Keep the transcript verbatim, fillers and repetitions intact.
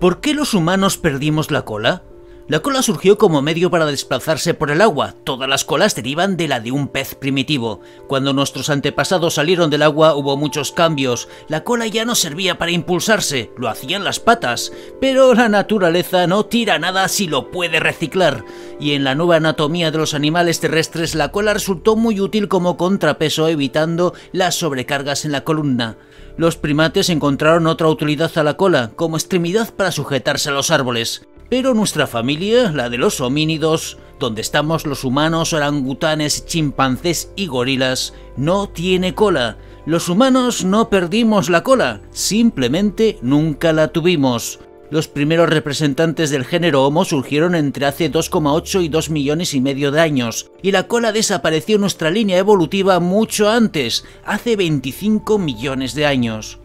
¿Por qué los humanos perdimos la cola? La cola surgió como medio para desplazarse por el agua. Todas las colas derivan de la de un pez primitivo. Cuando nuestros antepasados salieron del agua hubo muchos cambios. La cola ya no servía para impulsarse, lo hacían las patas. Pero la naturaleza no tira nada si lo puede reciclar. Y en la nueva anatomía de los animales terrestres la cola resultó muy útil como contrapeso, evitando las sobrecargas en la columna. Los primates encontraron otra utilidad a la cola, como extremidad para sujetarse a los árboles. Pero nuestra familia, la de los homínidos, donde estamos los humanos, orangutanes, chimpancés y gorilas, no tiene cola. Los humanos no perdimos la cola, simplemente nunca la tuvimos. Los primeros representantes del género Homo surgieron entre hace dos coma ocho y dos millones y medio de años, y la cola desapareció en nuestra línea evolutiva mucho antes, hace veinticinco millones de años.